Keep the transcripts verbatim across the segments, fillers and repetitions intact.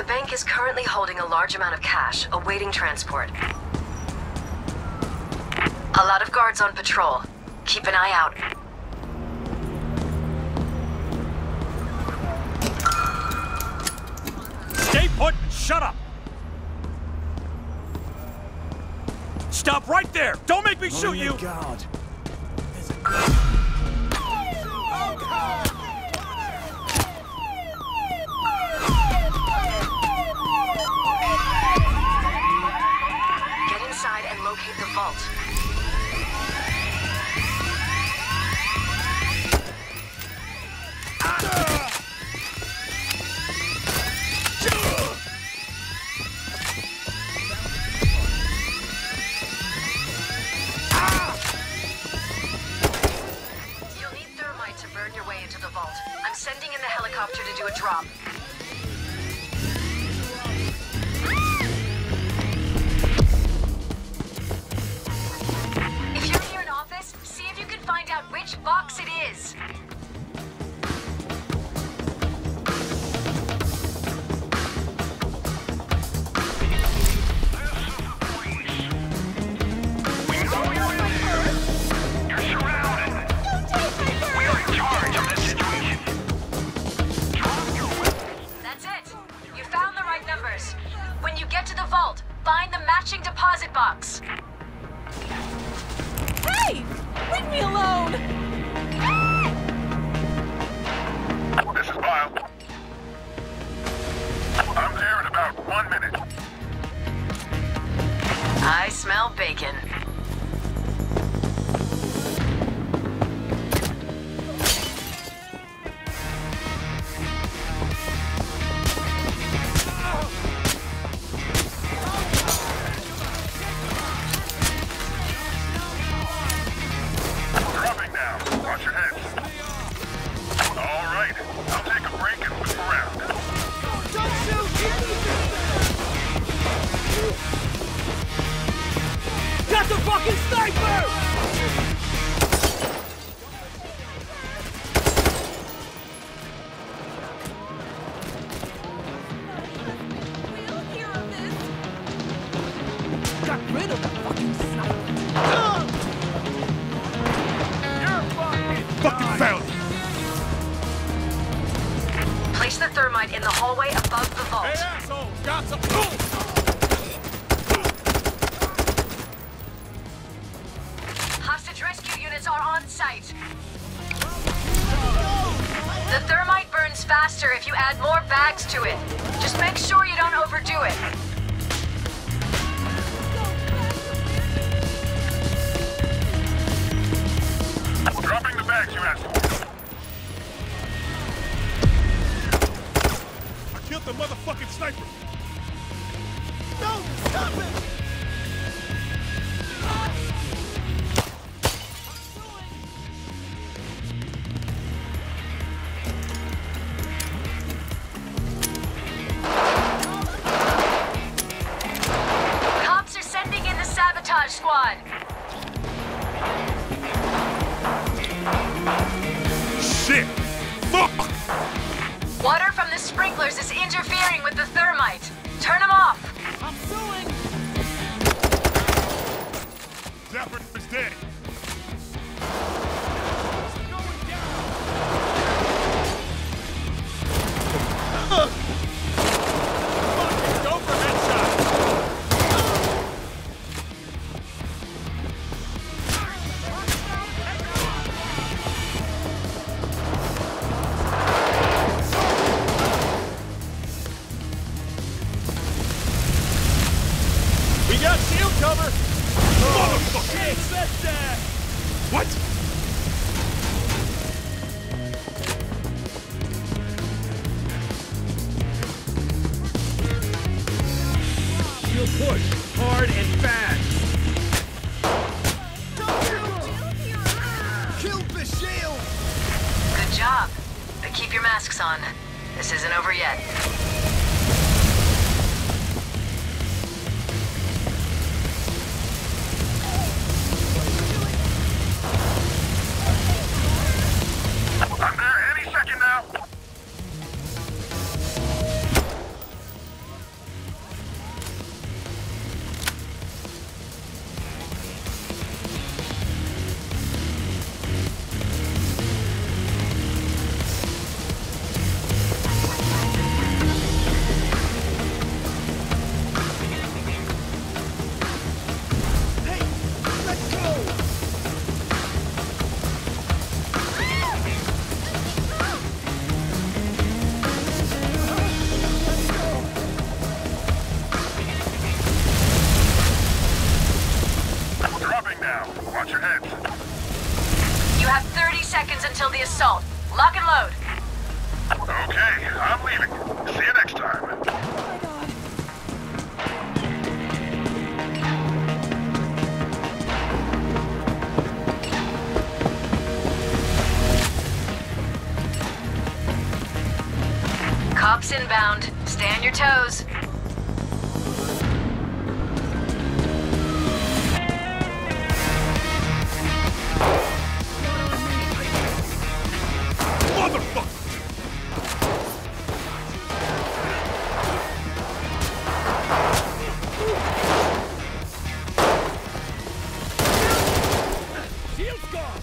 bank is currently holding a large amount of cash, awaiting transport. A lot of guards on patrol. Keep an eye out. Stay put and shut up! Stop right there! Don't make me Oh shoot you! God. Get inside and locate the vault. You'll need thermite to burn your way into the vault. I'm sending in the helicopter to do a drop. If you're near an office, see if you can find out which box it is. That's it. You found the right numbers. When you get to the vault, find the matching deposit box. Hey! Leave me alone! This is Lyle. I'm there in about one minute. I smell bacon. Dropping now. Watch your heads. All right. I'll take a break and look around. Don't shoot! Got the fucking sniper! We'll hear of this! Got rid of the fucking sniper. You're fucking Fucking found it! Place the thermite in the hallway above the vault. Hey, asshole! Got some... Hostage rescue units are on site. The thermite burns faster if you add more bags to it. Just make sure you don't overdo it. dropping the bags you asked for. I killed the motherfucking sniper! No! Stop it! Cops are sending in the sabotage squad. Shit! Fuck! Water from the sprinklers is interfering with the thermite. Turn them off. I'm suing! Zapper is dead. Fucking go for headshot! We got shield cover! Motherfucker! Hey, set that! What? Shield push, hard and fast. Killed the shield! Good job. But keep your masks on. This isn't over yet. I'm there any second now. Watch your heads. You have thirty seconds until the assault. Lock and load. Okay, I'm leaving. See you next time. Oh my god. Cops inbound. Stay on your toes. Motherfucker! Shield's gone!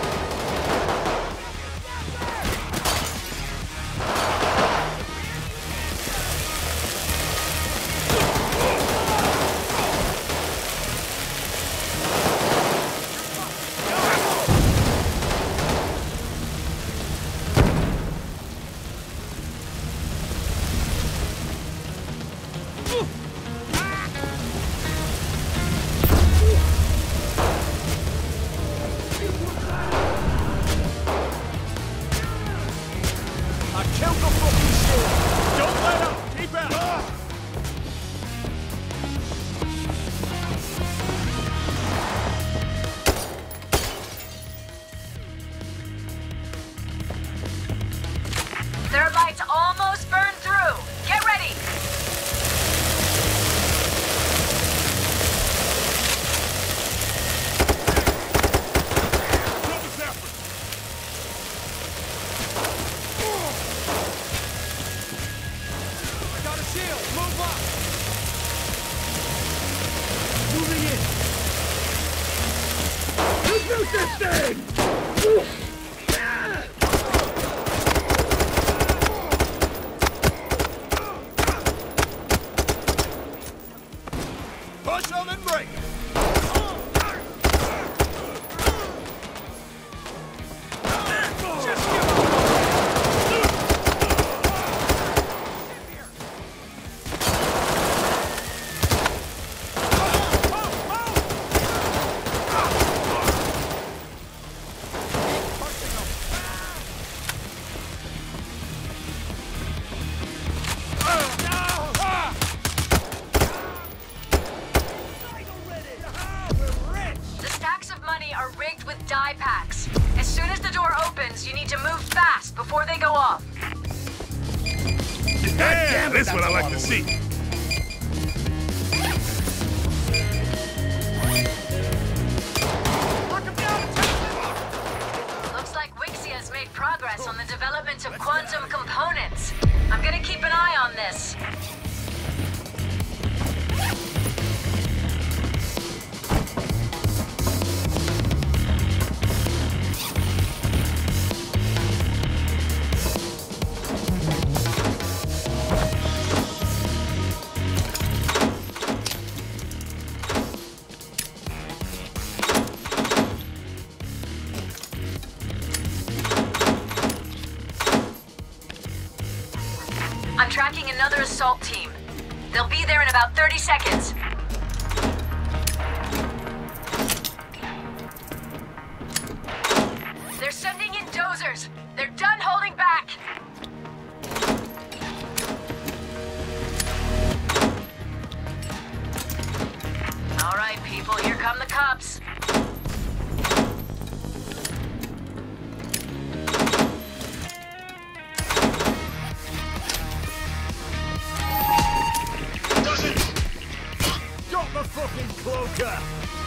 I killed the fucking shield! Don't let up! Keep out! Thermite's almost burned through. Get ready! Stop this effort! I got a shield! Move up! Moving in! Defuse this thing! Push them and break! Just give up! The stacks of money are rigged with die packs. As soon as the door opens, you need to move fast before they go off. Yeah, this is what I like to see. Looks like Wixia has made progress on the development of quantum components. I'm gonna keep an eye on this. I'm tracking another assault team. They'll be there in about thirty seconds. They're sending in dozers. They're done holding back. All right, people, here come the cops. Drop the fucking cloaker!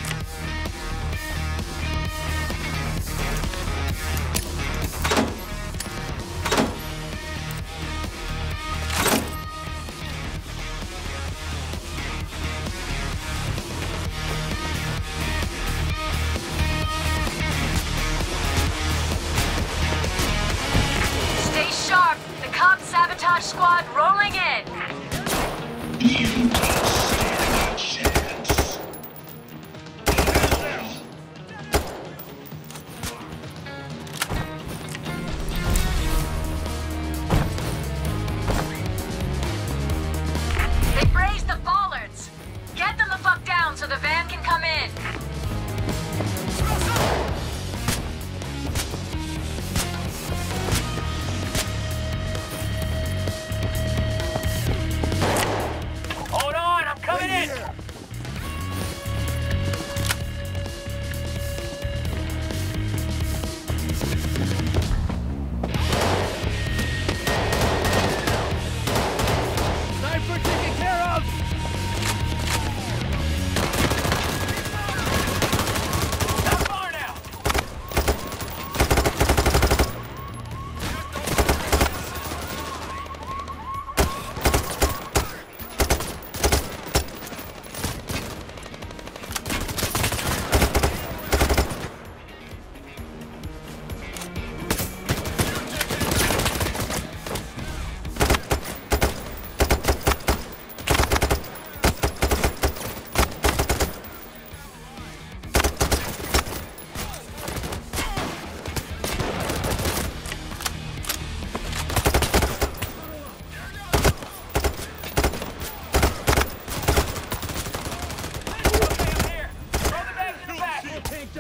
Stay sharp. The cop sabotage squad rolling in. They brazed the bollards. Get them the fuck down so the van can come in.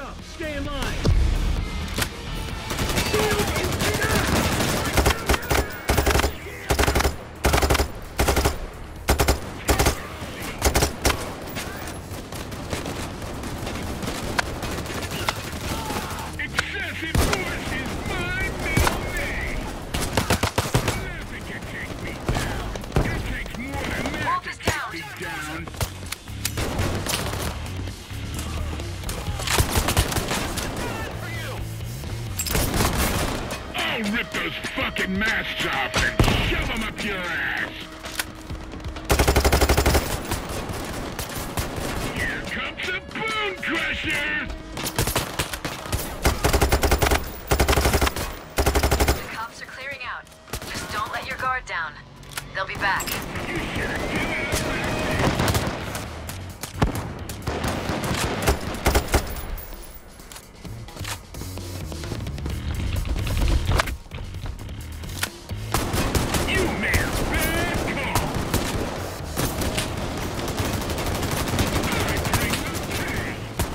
up! Stay in line! Excessive force is my middle name. Nothing can take me down. It takes more than that Wolf to is take down. me down. I'll rip those fucking masks off and shove them up your ass. Here comes the Bone Crusher. The cops are clearing out. Just don't let your guard down. They'll be back. You should have given us that. You made a bad call. I bring the pain.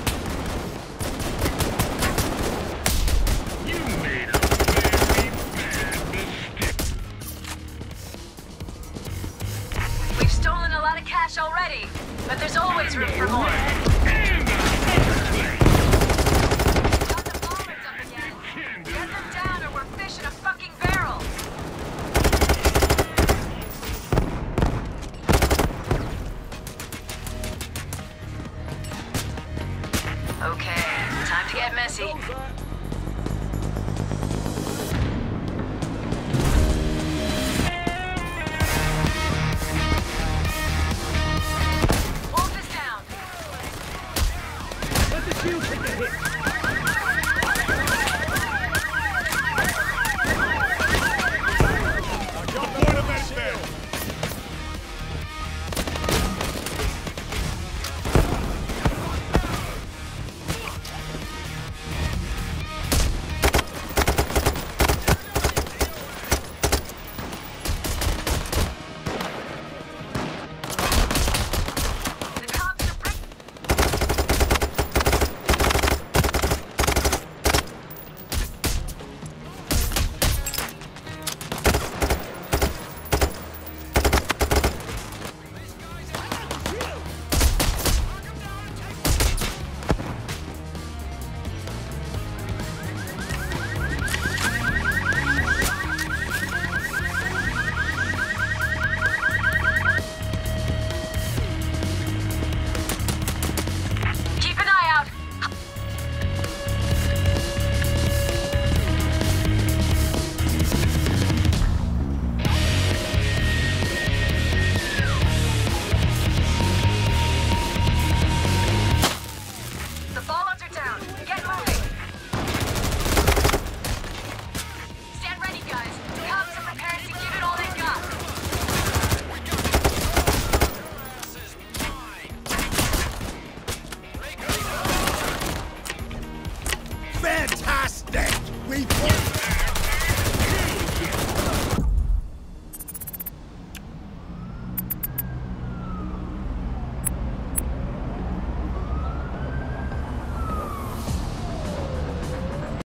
You made a very bad mistake. We've stolen a lot of cash already, but there's always room for more. And the other thing. Got the bombers up again. Get them down or we're fish in a fucking barrel. Okay, time to get messy.